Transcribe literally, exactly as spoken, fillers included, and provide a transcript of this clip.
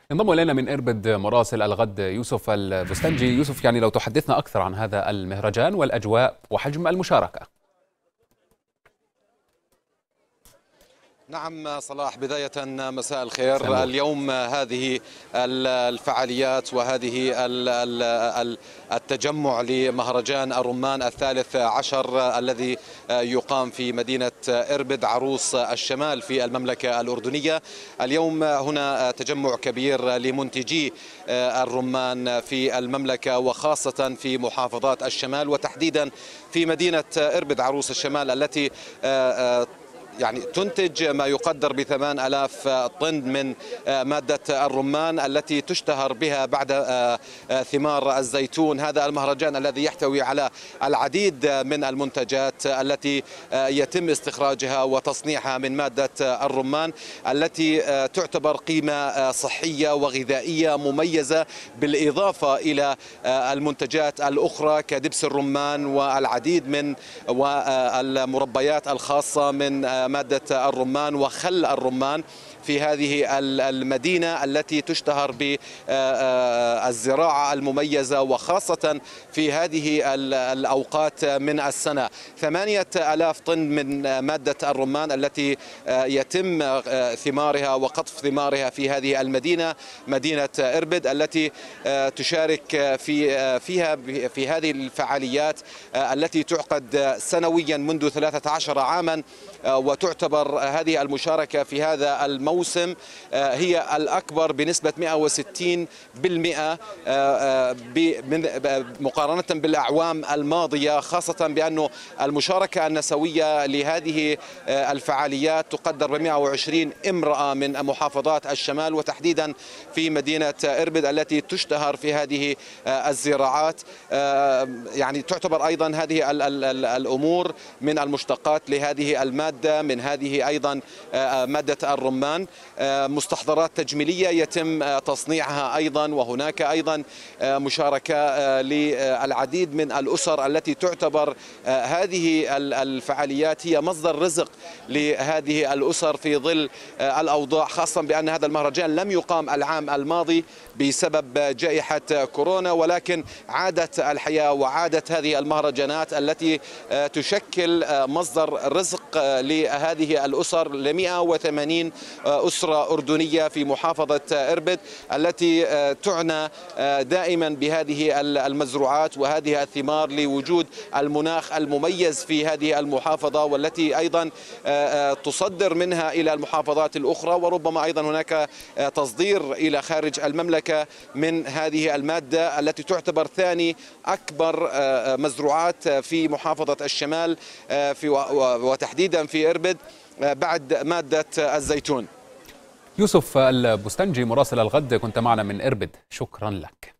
انضم الينا من اربد مراسل الغد يوسف البستنجي. يوسف، يعني لو تحدثنا اكثر عن هذا المهرجان والاجواء وحجم المشاركه. نعم صلاح، بداية مساء الخير. سلام. اليوم هذه الفعاليات وهذه التجمع لمهرجان الرمان الثالث عشر الذي يقام في مدينة إربد عروس الشمال في المملكة الأردنية. اليوم هنا تجمع كبير لمنتجي الرمان في المملكة وخاصة في محافظات الشمال وتحديدا في مدينة إربد عروس الشمال التي يعني تنتج ما يقدر بثمان آلاف طن من مادة الرمان التي تشتهر بها بعد ثمار الزيتون. هذا المهرجان الذي يحتوي على العديد من المنتجات التي يتم استخراجها وتصنيعها من مادة الرمان التي تعتبر قيمة صحية وغذائية مميزة، بالإضافة إلى المنتجات الأخرى كدبس الرمان والعديد من والمربيات الخاصة من مادة الرمان وخل الرمان في هذه المدينة التي تشتهر بالزراعة المميزة وخاصة في هذه الأوقات من السنة. ثمانية آلاف طن من مادة الرمان التي يتم ثمارها وقطف ثمارها في هذه المدينة، مدينة إربد، التي تشارك في فيها في هذه الفعاليات التي تعقد سنويا منذ ثلاثة عشر عاما، وتعتبر هذه المشاركة في هذا الموسم هي الأكبر بنسبة مئة وستين بالمئة مقارنة بالأعوام الماضية، خاصة بأن المشاركة النسوية لهذه الفعاليات تقدر ب مئة وعشرين امرأة من محافظات الشمال وتحديدا في مدينة إربد التي تشتهر في هذه الزراعات. يعني تعتبر أيضا هذه الأمور من المشتقات لهذه المادة، من هذه أيضا مادة الرمان مستحضرات تجميلية يتم تصنيعها أيضا، وهناك أيضا مشاركة للعديد من الأسر التي تعتبر هذه الفعاليات هي مصدر رزق لهذه الأسر في ظل الأوضاع، خاصة بأن هذا المهرجان لم يقام العام الماضي بسبب جائحة كورونا، ولكن عادت الحياة وعادت هذه المهرجانات التي تشكل مصدر رزق لهذه الأسر ل مئة وثمانين أسرة أردنية في محافظة إربد التي تعنى دائما بهذه المزروعات وهذه الثمار لوجود المناخ المميز في هذه المحافظة، والتي أيضا تصدر منها إلى المحافظات الأخرى، وربما أيضا هناك تصدير إلى خارج المملكة من هذه المادة التي تعتبر ثاني أكبر مزروعات في محافظة الشمال في وتحديدا في إربد بعد مادة الزيتون. يوسف البستنجي مراسل الغد كنت معنا من إربد، شكرا لك.